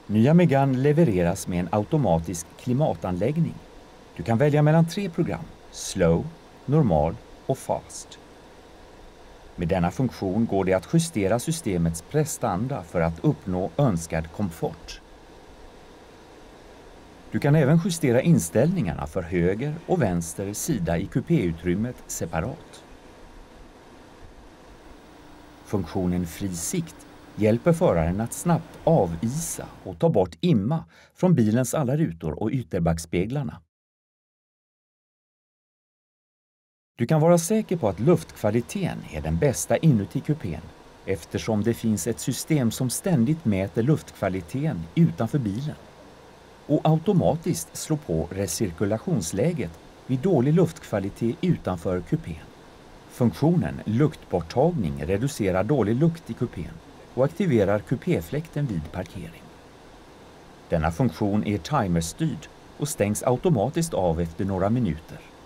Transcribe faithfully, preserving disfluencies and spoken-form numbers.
Nya Megane levereras med en automatisk klimatanläggning. Du kan välja mellan tre program: Slow, Normal och Fast. Med denna funktion går det att justera systemets prestanda för att uppnå önskad komfort. Du kan även justera inställningarna för höger och vänster sida i kupéutrymmet separat. Funktionen Fri sikt hjälper föraren att snabbt avisa och ta bort imma från bilens alla rutor och ytterbackspeglarna. Du kan vara säker på att luftkvaliteten är den bästa inuti kupén eftersom det finns ett system som ständigt mäter luftkvaliteten utanför bilen och automatiskt slår på recirkulationsläget vid dålig luftkvalitet utanför kupén. Funktionen luktborttagning reducerar dålig lukt i kupén och aktiverar kupéfläkten vid parkering. Denna funktion är timerstyrd och stängs automatiskt av efter några minuter.